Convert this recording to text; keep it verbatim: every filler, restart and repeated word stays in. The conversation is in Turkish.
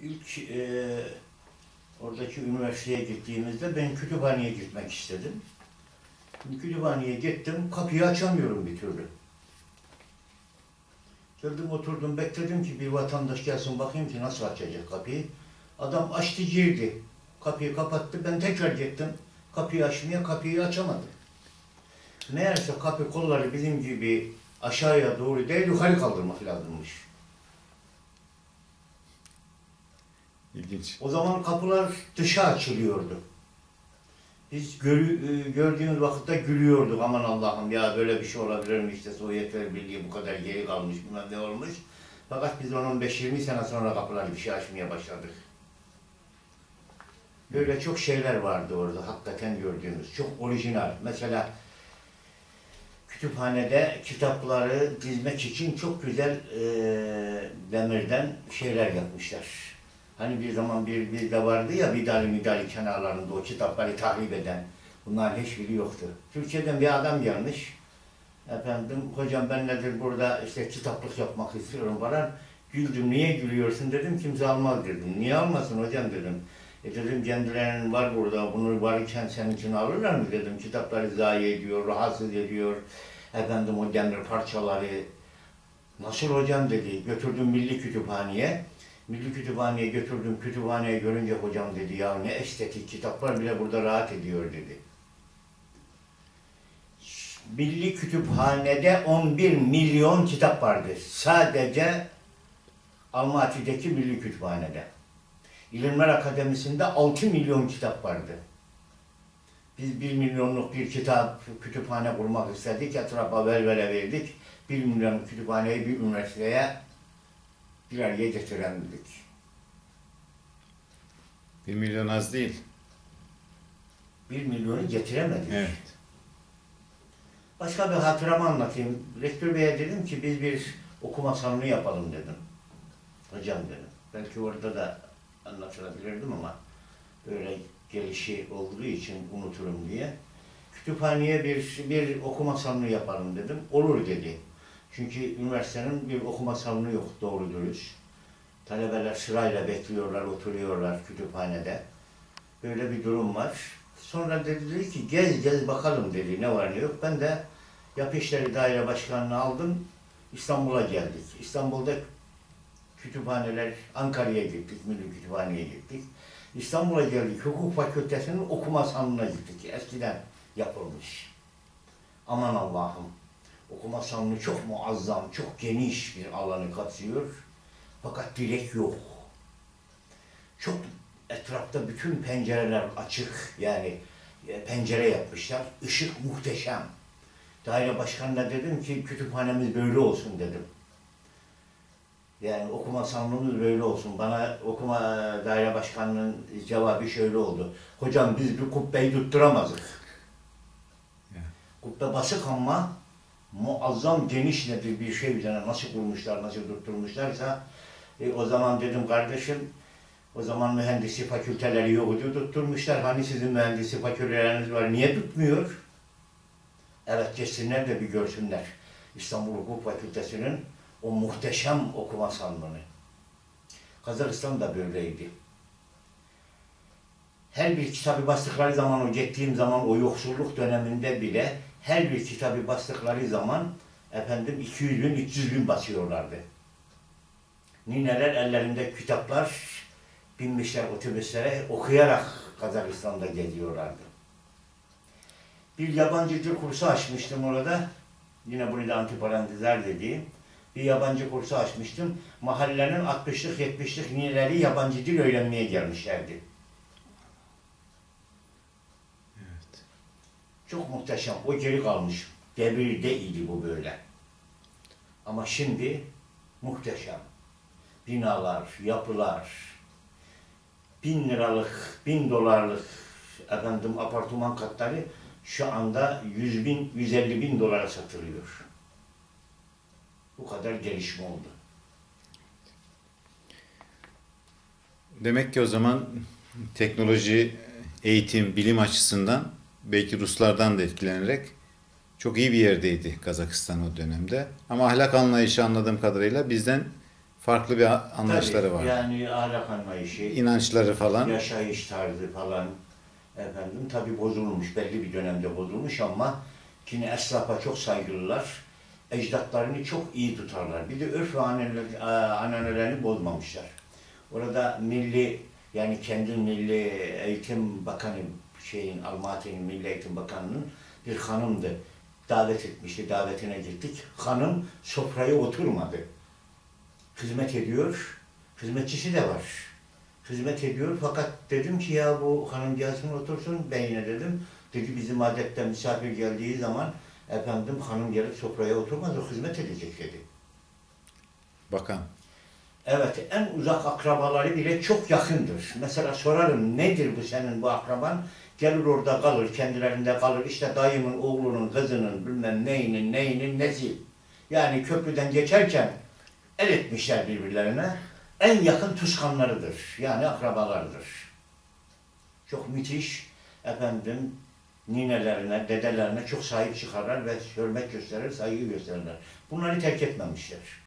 İlk e, oradaki üniversiteye gittiğimizde ben kütüphaneye gitmek istedim. Kütüphaneye gittim, kapıyı açamıyorum bir türlü. Geldim oturdum, bekledim ki bir vatandaş gelsin bakayım ki nasıl açacak kapıyı. Adam açtı girdi. Kapıyı kapattı, ben tekrar gittim. Kapıyı açmaya, kapıyı açamadım. Meğerse kapı kolları bizim gibi aşağıya doğru değil, yukarı kaldırmak lazımmış. İlginç. O zaman kapılar dışa açılıyordu. Biz gör, gördüğümüz vakitte gülüyorduk, aman Allah'ım ya böyle bir şey olabilir mi, işte Sovyetler Birliği bu kadar geri kalmış, bilmem ne olmuş. Fakat biz on beş yirmi sene sonra kapıları bir şey açmaya başladık. Böyle çok şeyler vardı orada hakikaten gördüğümüz, çok orijinal. Mesela kütüphanede kitapları dizmek için çok güzel e, demirden şeyler yapmışlar. Hani bir zaman bir bizde vardı ya vidali midali kenarlarında o kitapları tahrip eden. Bunların hiçbiri yoktu. Türkiye'den bir adam gelmiş. Efendim hocam ben nedir burada işte kitaplık yapmak istiyorum falan. Güldüm, niye gülüyorsun dedim, kimse almaz dedim. Niye almasın hocam dedim. E dedim kendilerinin var burada, bunu varken senin için alırlar mı dedim. Kitapları zayi ediyor, rahatsız ediyor. Efendim o demir parçaları. Nasıl hocam dedi. Götürdüm Milli Kütüphane'ye. Milli Kütüphane'ye götürdüm. Kütüphaneye görünce hocam dedi ya ne estetik kitaplar bile burada rahat ediyor dedi. Milli Kütüphane'de on bir milyon kitap vardı. Sadece Almaty'deki Milli Kütüphane'de. İlimler Akademisi'nde altı milyon kitap vardı. Biz bir milyonluk bir kitap kütüphane kurmak istedik. Etrafa velvele verdik. Bir milyon kütüphaneyi bir üniversiteye bir araya getiremedik. Bir milyon az değil. Bir milyonu getiremedik. Evet. Başka bir hatıramı anlatayım. Rektör Bey'e dedim ki biz bir okuma salonu yapalım dedim. Hocam dedim. Belki orada da anlatılabilirdim ama böyle gelişi olduğu için unuturum diye. Kütüphaneye bir, bir okuma salonu yapalım dedim. Olur dedi. Çünkü üniversitenin bir okuma salonu yok doğru dürüst. Talebeler sırayla bekliyorlar, oturuyorlar kütüphanede. Böyle bir durum var. Sonra dedi ki gez gez bakalım dedi, ne var ne yok. Ben de Yapı İşleri Daire Başkanı'nı aldım, İstanbul'a geldik. İstanbul'da kütüphaneler, Ankara'ya gittik, Milli Kütüphane'ye gittik. İstanbul'a geldik, Hukuk Fakültesi'nin okuma salonuna gittik. Eskiden yapılmış. Aman Allah'ım, okuma salonu çok muazzam, çok geniş bir alanı kapsıyor. Fakat direk yok. Çok etrafta bütün pencereler açık, yani pencere yapmışlar. Işık muhteşem. Daire başkanına dedim ki kütüphanemiz böyle olsun dedim. Yani okuma salonumuz böyle olsun. Bana okuma daire başkanının cevabı şöyle oldu. Hocam biz bir kubbeyi tutturamazdık. Yeah. Kubbe basık ama muazzam geniş nedir bir şey üzerine nasıl kurmuşlar, nasıl tutturmuşlarsa e, o zaman dedim kardeşim, o zaman mühendislik fakülteleri yoktu, tutturmuşlar. Hani sizin mühendislik fakülteleriniz var, niye tutmuyor? Evet, geçsinler de bir görsünler. İstanbul Hukuk Fakültesi'nin o muhteşem okuma salonunu. Kazakistan da böyleydi. Her bir kitabı bastıkları zaman, o gittiğim zaman o yoksulluk döneminde bile her bir kitabı bastıkları zaman efendim iki yüz bin, üç yüz bin basıyorlardı. Nineler ellerinde kitaplar binmişler otobüslere, okuyarak Kazakistan'da geziyorlardı. Bir yabancı dil kursu açmıştım orada. Yine bunu da antiparantezler dediğim. Bir yabancı kursu açmıştım. Mahallenin altmışlık yetmişlik nineleri yabancı dil öğrenmeye gelmişlerdi. Evet. Çok muhteşem. O geri kalmış. Devirde idi bu böyle. Ama şimdi muhteşem. Binalar, yapılar, bin liralık, bin dolarlık efendim apartman katları şu anda yüz bin, yüz elli bin dolara satılıyor. Bu kadar gelişme oldu. Demek ki o zaman teknoloji, eğitim, bilim açısından belki Ruslardan da etkilenerek çok iyi bir yerdeydi Kazakistan o dönemde. Ama ahlak anlayışı anladığım kadarıyla bizden Farklı bir anlayışları Tabii, var. yani ahlak anlayışı, İnançları falan. yaşayış tarzı falan efendim tabii bozulmuş, belli bir dönemde bozulmuş ama yine esnafa çok saygılılar. Ecdatlarını çok iyi tutarlar. Bir de örf ve ananeler- ananelerini bozmamışlar. Orada milli, yani kendi Milli Eğitim Bakanı, şeyin Almaty'nin Milli Eğitim Bakanı'nın bir hanımdı. Davet etmişti, davetine gittik. Hanım sofraya oturmadı. Hizmet ediyor, hizmetçisi de var. Hizmet ediyor fakat dedim ki ya bu hanım gelsin otursun, ben yine dedim. Dedi bizim adette misafir geldiği zaman efendim hanım gelip sofraya oturmaz, o hizmet edecek dedi. Bakan. Evet, en uzak akrabaları bile çok yakındır. Mesela sorarım, nedir bu senin bu akraban? Gelir orada kalır, kendilerinde kalır. İşte dayımın, oğlunun, kızının, bilmem neyinin, neyinin nesi. Yani köprüden geçerken el etmişler birbirlerine. En yakın tuşkanlarıdır. Yani akrabalarıdır. Çok müthiş, efendim, ninelerine, dedelerine çok sahip çıkarlar ve hürmet gösterir, saygı gösterirler. Bunları terk etmemişler.